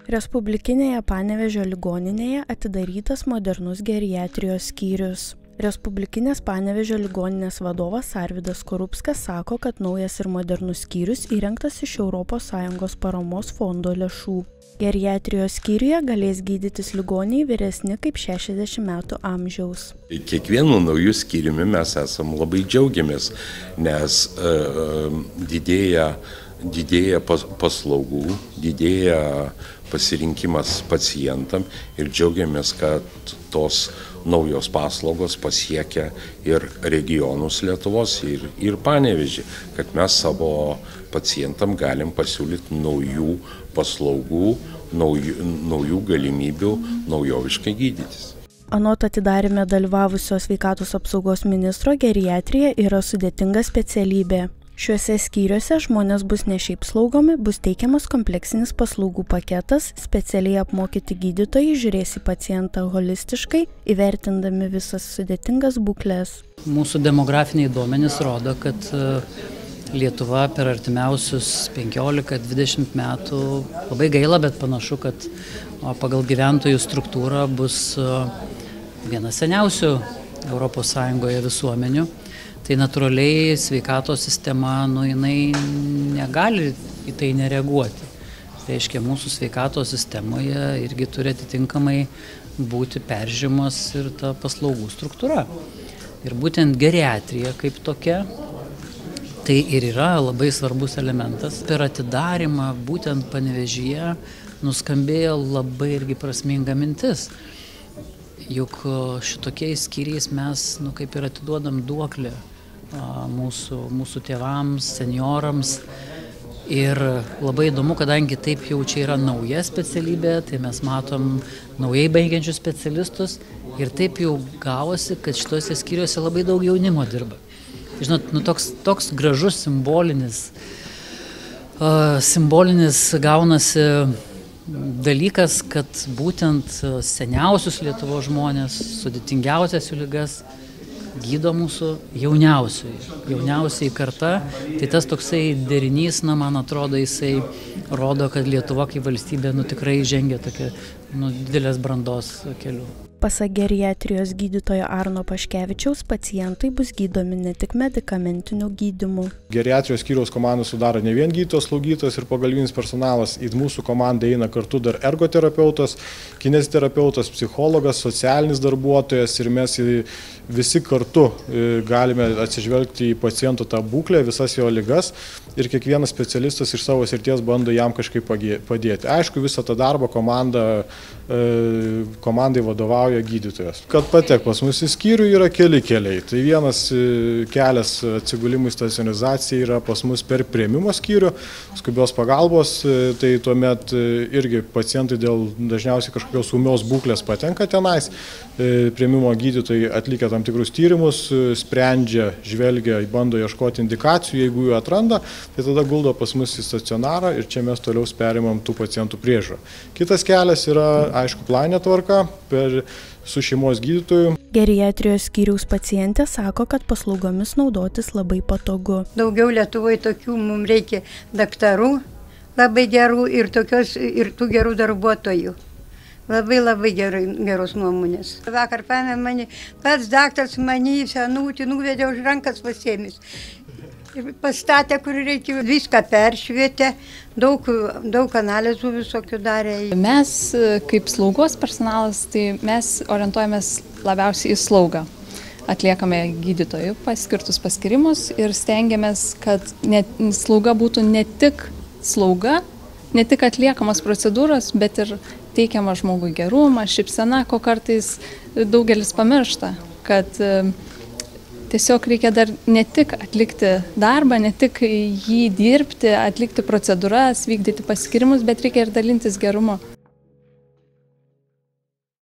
Respublikinėje Panevėžio ligoninėje atidarytas modernus geriatrijos skyrius. Respublikinės Panevėžio ligoninės vadovas Arvydas Skorupskas sako, kad naujas ir modernus skyrius įrengtas iš ES paramos fondo lėšų. Geriatrijos skyriuje galės gydytis ligoniai vyresni kaip 60 metų amžiaus. Kiekvienu naujų skyriumi mes esam labai džiaugiamės, nes didėja paslaugų, didėja pasirinkimas pacientam ir džiaugiamės, kad tos naujos paslaugos pasiekia ir regionus Lietuvos, ir Panevėžį, kad mes savo pacientam galim pasiūlyti naujų paslaugų, naujų galimybių naujoviškai gydytis. Anot atidaryme dalyvavusio sveikatos apsaugos ministro, geriatrija yra sudėtinga specialybė. Šiuose skyriuose žmonės bus ne šiaip slaugomi, bus teikiamas kompleksinis paslaugų paketas, specialiai apmokyti gydytojai žiūrės į pacientą holistiškai, įvertindami visas sudėtingas būkles. Mūsų demografiniai duomenys rodo, kad Lietuva per artimiausius 15-20 metų, labai gaila, bet panašu, kad pagal gyventojų struktūrą bus viena seniausių ES visuomenių. Tai natūraliai sveikatos sistema, jinai negali į tai nereaguoti. Reiškia, mūsų sveikatos sistemoje irgi turi atitinkamai būti peržiūrimas ir ta paslaugų struktūra. Ir būtent geriatrija kaip tokia, tai ir yra labai svarbus elementas. Per atidarymą būtent Panevėžyje nuskambėjo labai irgi prasminga mintis. Juk šitokiais skyriais mes kaip ir atiduodam duoklę mūsų tėvams, seniorams. Ir labai įdomu, kadangi taip jau čia yra nauja specialybė, tai mes matom naujai baigiančius specialistus ir taip jau gavosi, kad šituose skyriuose labai daug jaunimo dirba. Žinot, toks gražus simbolinis gaunasi dalykas, kad būtent seniausius Lietuvos žmonės, sudėtingiausias jų ligas gydo mūsų jauniausiai karta. Tai tas toksai derinys, man atrodo, jisai rodo, kad Lietuva kaip valstybė tikrai žengia tokia didelės brandos keliu. Pasak geriatrijos gydytojo Arno Paškevičiaus, pacientai bus gydomi ne tik medikamentiniu gydymu. Geriatrijos skyriaus komandą sudaro ne vien gydytojas, slaugytojas ir pagalbinis personalas. Į mūsų komandą eina kartu dar ergoterapeutas, kineziterapeutas, psichologas, socialinis darbuotojas ir mes visi kartu galime atsižvelgti į paciento tą būklę, visas jo ligas ir kiekvienas specialistas iš savo srities bando jam kažkaip padėti. Aišku, visą tą darbą komandai vadovauja gydytojas. Kad patek pas mus į skyrių yra keli keliai. Tai vienas kelias atsigulimui stacionizacijai yra pas mus per priėmimo skyrių, skubios pagalbos, tai tuomet irgi pacientai dėl dažniausiai kažkokios ūmios būklės patenka tenais. Priėmimo gydytojai atlikę tam tikrus tyrimus, sprendžia, žvelgia, bando ieškoti indikacijų, jeigu jų atranda, tai tada guldo pas mus į stacionarą ir čia mes toliau perimam tų pacientų priežiūrą. Kitas kelias yra, aišku, planinė tvarka su šeimos gydytoju. Geriatrijos skyriaus pacientė sako, kad paslaugomis naudotis labai patogu. Daugiau Lietuvoje tokių mums reikia daktarų, labai gerų ir tų gerų darbuotojų. Labai geros nuomonės. Vakar mane pats daktaras mane senutį nuvedė už rankas pasėmis. Ir pastatė, kur reikia, viską peršvietė, daug analizų visokių darė. Mes kaip slaugos personalas, tai mes orientuojamės labiausiai į slaugą. Atliekame gydytojų paskirtus paskirimus ir stengiamės, kad slauga būtų ne tik slauga, ne tik atliekamos procedūros, bet ir teikiama žmogui gerumą, šypsena, ko kartais daugelis pamiršta, kad tiesiog reikia dar ne tik atlikti darbą, ne tik jį dirbti, atlikti procedūras, vykdyti paskirimus, bet reikia ir dalintis gerumu.